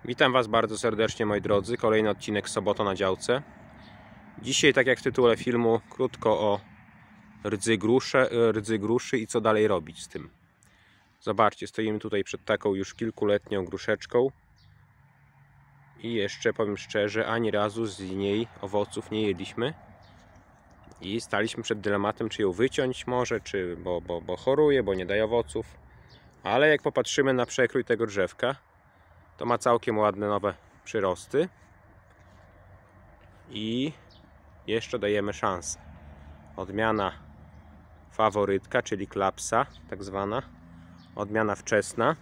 Witam Was bardzo serdecznie, moi drodzy. Kolejny odcinek Sobota na działce. Dzisiaj, tak jak w tytule filmu, krótko o rdzy gruszy i co dalej robić z tym. Zobaczcie, stoimy tutaj przed taką już kilkuletnią gruszeczką i jeszcze, powiem szczerze, ani razu z niej owoców nie jedliśmy i staliśmy przed dylematem, czy ją wyciąć może, czy bo choruje, bo nie daje owoców. Ale jak popatrzymy na przekrój tego drzewka, to ma całkiem ładne nowe przyrosty i jeszcze dajemy szansę. Odmiana faworytka, czyli klapsa tak zwana, odmiana wczesna.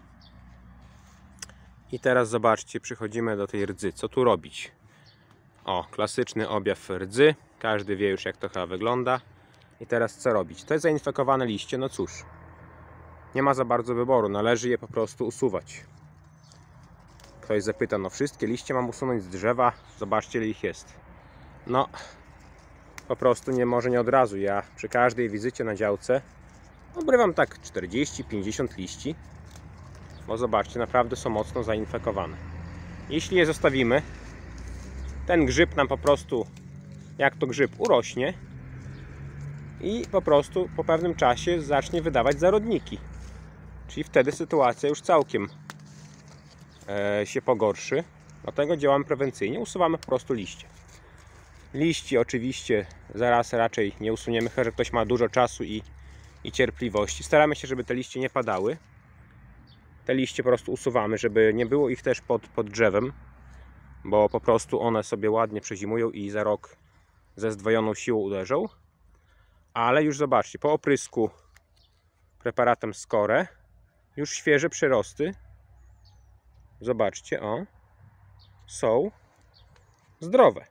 I teraz zobaczcie, przychodzimy do tej rdzy. Co tu robić? O, klasyczny objaw rdzy. Każdy wie już, jak to chyba wygląda. I teraz co robić? To jest zainfekowane liście, no cóż, nie ma za bardzo wyboru, należy je po prostu usuwać. Ktoś zapyta, no wszystkie liście mam usunąć z drzewa, zobaczcie, ile ich jest. No, po prostu może nie od razu. Ja przy każdej wizycie na działce obrywam tak 40-50 liści, bo zobaczcie, naprawdę są mocno zainfekowane. Jeśli je zostawimy, ten grzyb nam po prostu, jak to grzyb, urośnie i po prostu po pewnym czasie zacznie wydawać zarodniki. Czyli wtedy sytuacja już całkiem się pogorszy. Dlatego działamy prewencyjnie, usuwamy po prostu liście. Liści oczywiście zaraz raczej nie usuniemy, chyba że ktoś ma dużo czasu i cierpliwości. Staramy się, żeby te liście nie padały. Te liście po prostu usuwamy, żeby nie było ich też pod drzewem, bo po prostu one sobie ładnie przezimują i za rok ze zdwojoną siłą uderzą. Ale już zobaczcie, po oprysku preparatem Score już świeże przyrosty, zobaczcie, o, są zdrowe.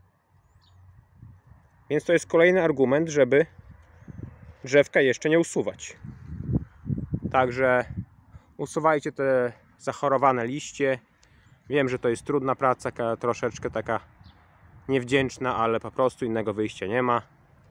Więc to jest kolejny argument, żeby drzewka jeszcze nie usuwać. Także usuwajcie te zachorowane liście. Wiem, że to jest trudna praca, troszeczkę taka niewdzięczna, ale po prostu innego wyjścia nie ma.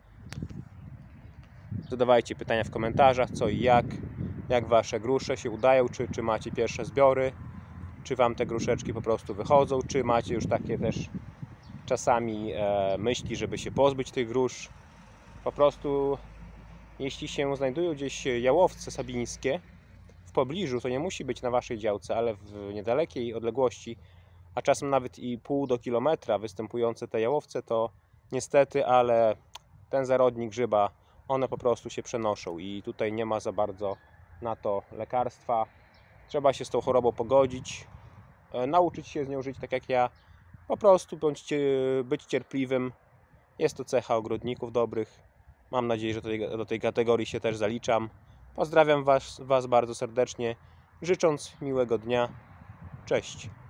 Zadawajcie pytania w komentarzach, co i jak Wasze grusze się udają, czy macie pierwsze zbiory, czy Wam te gruszeczki po prostu wychodzą, czy macie już takie też czasami myśli, żeby się pozbyć tych grusz. Po prostu jeśli się znajdują gdzieś jałowce sabińskie w pobliżu, to nie musi być na Waszej działce, ale w niedalekiej odległości, a czasem nawet i pół do kilometra występujące te jałowce, to niestety, ale ten zarodnik grzyba, one po prostu się przenoszą i tutaj nie ma za bardzo na to lekarstwa. Trzeba się z tą chorobą pogodzić, nauczyć się z nią żyć tak jak ja. Po prostu być cierpliwym. Jest to cecha ogrodników dobrych. Mam nadzieję, że do tej kategorii się też zaliczam. Pozdrawiam Was bardzo serdecznie, życząc miłego dnia. Cześć!